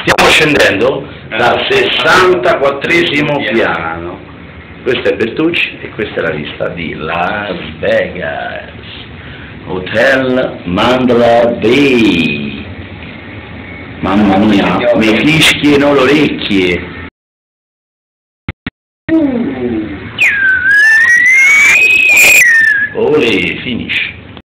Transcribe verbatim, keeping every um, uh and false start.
Stiamo scendendo dal sessantaquattresimo piano. Questo è Bertucci e questa è la vista di Las Vegas, Hotel Mandalay Bay. Mamma mia, mi fischiano le orecchie.